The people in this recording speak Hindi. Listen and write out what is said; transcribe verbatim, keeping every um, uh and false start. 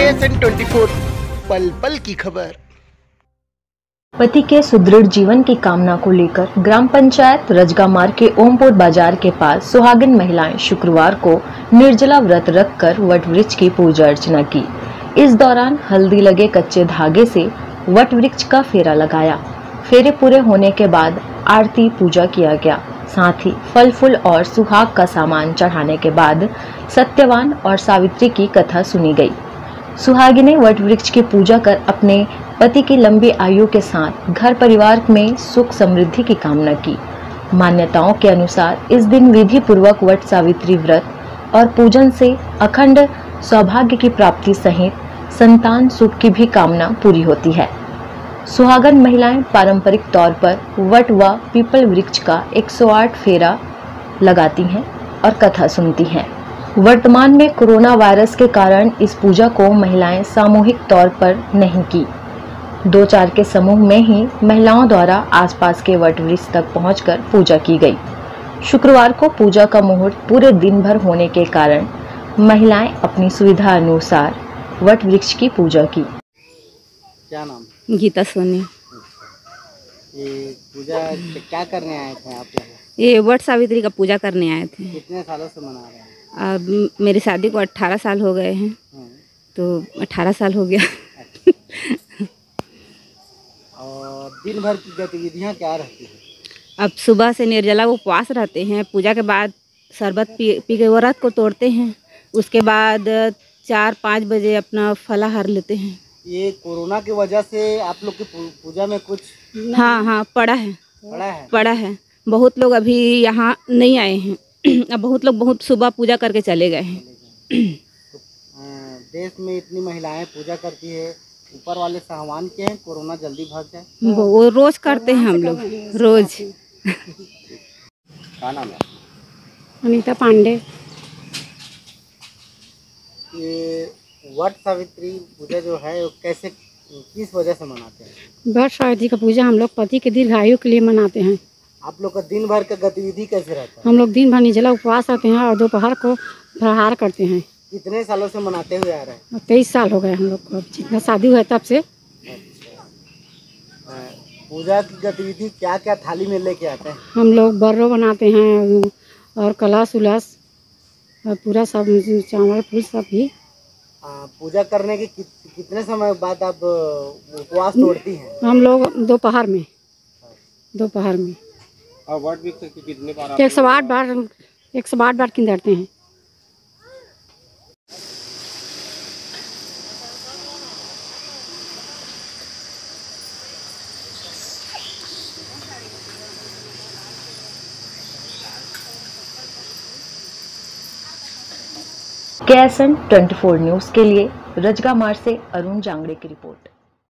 एस एन ट्वेंटी फोर, पल पल की खबर। पति के सुदृढ़ जीवन की कामना को लेकर ग्राम पंचायत रजगामार के ओमपुर बाजार के पास सुहागिन महिलाएं शुक्रवार को निर्जला व्रत रखकर वट वृक्ष की पूजा अर्चना की। इस दौरान हल्दी लगे कच्चे धागे से वट वृक्ष का फेरा लगाया। फेरे पूरे होने के बाद आरती पूजा किया गया। साथ ही फल फूल और सुहाग का सामान चढ़ाने के बाद सत्यवान और सावित्री की कथा सुनी गई। सुहागिनें वट वृक्ष की पूजा कर अपने पति की लंबी आयु के साथ घर परिवार में सुख समृद्धि की कामना की। मान्यताओं के अनुसार इस दिन विधि पूर्वक वट सावित्री व्रत और पूजन से अखंड सौभाग्य की प्राप्ति सहित संतान सुख की भी कामना पूरी होती है। सुहागन महिलाएं पारंपरिक तौर पर वट व पीपल वृक्ष का एक सौ आठ फेरा लगाती हैं और कथा सुनती हैं। वर्तमान में कोरोना वायरस के कारण इस पूजा को महिलाएं सामूहिक तौर पर नहीं की। दो चार के समूह में ही महिलाओं द्वारा आसपास के वट वृक्ष तक पहुंचकर पूजा की गई। शुक्रवार को पूजा का मुहूर्त पूरे दिन भर होने के कारण महिलाएं अपनी सुविधा अनुसार वट वृक्ष की पूजा की। क्या नाम? गीता सोनी। ये पूजा क्या करने आए थे आप यहाँ? ये वट सावित्री का पूजा करने आए थे। कितने सालों से मना रहे हैं? अब मेरी शादी को अट्ठारह साल हो गए हैं, तो अट्ठारह साल हो गया। और दिन भर की गतिविधियाँ क्या रहती है? अब सुबह से निर्जला उपवास रहते हैं। पूजा के बाद शरबत पी पी के व्रत को तोड़ते हैं। उसके बाद चार पाँच बजे अपना फलाहार लेते हैं। ये कोरोना की वजह से आप लोग की पूजा में कुछ हाँ हाँ पड़ा है पड़ा है पड़ा है बहुत लोग अभी यहाँ नहीं आए हैं। अब बहुत लोग बहुत सुबह पूजा करके चले गए हैं। तो, देश में इतनी महिलाएं पूजा करती है, ऊपर वाले से आह्वान किए हैं कोरोना जल्दी भाग जाए। वो, वो रोज करते हैं हम लोग रोज। क्या नाम है? अनीता पांडे। ये वट सावित्री पूजा जो है वो कैसे किस वजह से मनाते हैं? वट सावित्री का पूजा हम लोग पति के दीर्घायु के लिए मनाते हैं। आप लोग का दिन भर का गतिविधि कैसे रहता है? हम लोग दिन भर निर्जला उपवास रहते हैं और दोपहर को फलाहार करते हैं। कितने सालों से मनाते हुए आ रहे हैं? तेईस साल हो गए हम लोग को, जितना शादी हुआ है तब से। अच्छा। पूजा की गतिविधि क्या क्या थाली में लेके आते हैं? हम लोग बर्रो बनाते हैं और कलश उलस और पूरा सब चावल फूल सब भी। आ, पूजा करने के कि, कितने समय बाद आप उपवास तोड़ती हैं? हम लोग दोपहर में दोपहर में और वट वृक्ष की कितने बार? एक सौ आठ बार एक सौ आठ बार किंदरते हैं। K S N twenty four news के लिए रजगामार से अरुण जांगड़े की रिपोर्ट।